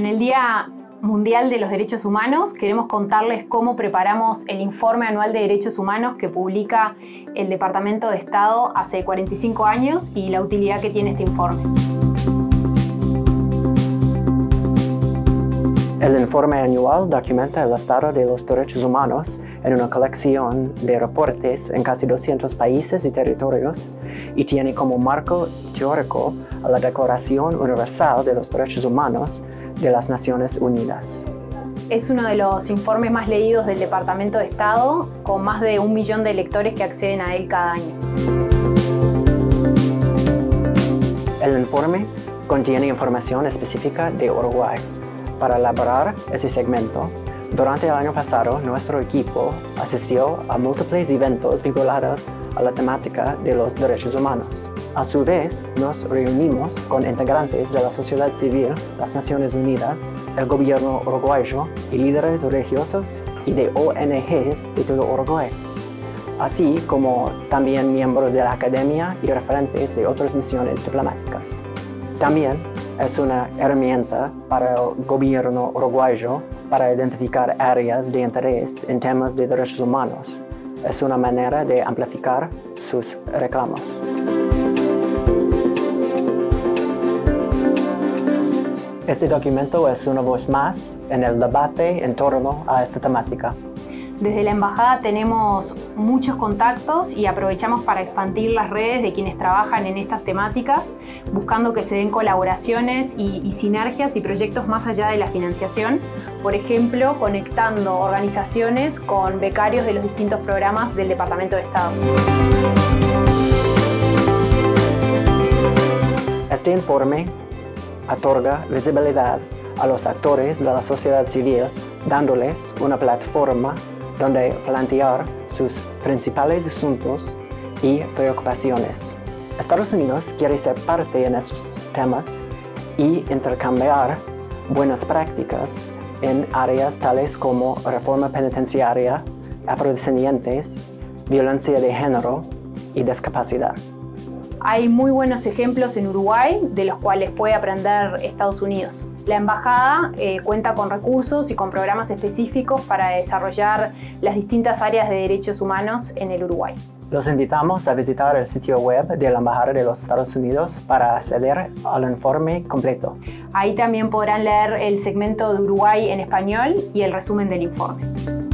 el Día Mundial de los Derechos Humanos queremos contarles cómo preparamos el Informe Anual de Derechos Humanos que publica el Departamento de Estado hace 45 años y la utilidad que tiene este informe. El informe anual documenta el estado de los derechos humanos en una colección de reportes en casi 200 países y territorios y tiene como marco teórico a la Declaración Universal de los Derechos Humanos de las Naciones Unidas. Es uno de los informes más leídos del Departamento de Estado, con más de 1 millón de lectores que acceden a él cada año. El informe contiene información específica de Uruguay. Para elaborar ese segmento, durante el año pasado, nuestro equipo asistió a múltiples eventos vinculados a la temática de los derechos humanos. A su vez, nos reunimos con integrantes de la sociedad civil, las Naciones Unidas, el gobierno uruguayo y líderes religiosos y de ONGs de todo Uruguay, así como también miembros de la academia y referentes de otras misiones diplomáticas. También es una herramienta para el gobierno uruguayo para identificar áreas de interés en temas de derechos humanos. Es una manera de amplificar sus reclamos. Este documento es una voz más en el debate en torno a esta temática. Desde la Embajada tenemos muchos contactos y aprovechamos para expandir las redes de quienes trabajan en estas temáticas, buscando que se den colaboraciones y sinergias y proyectos más allá de la financiación, por ejemplo, conectando organizaciones con becarios de los distintos programas del Departamento de Estado. Este informe otorga visibilidad a los actores de la sociedad civil, dándoles una plataforma donde plantear sus principales asuntos y preocupaciones. Estados Unidos quiere ser parte en estos temas y intercambiar buenas prácticas en áreas tales como reforma penitenciaria, afrodescendientes, violencia de género y discapacidad. Hay muy buenos ejemplos en Uruguay de los cuales puede aprender Estados Unidos. La Embajada cuenta con recursos y con programas específicos para desarrollar las distintas áreas de derechos humanos en el Uruguay. Los invitamos a visitar el sitio web de la Embajada de los Estados Unidos para acceder al informe completo. Ahí también podrán leer el segmento de Uruguay en español y el resumen del informe.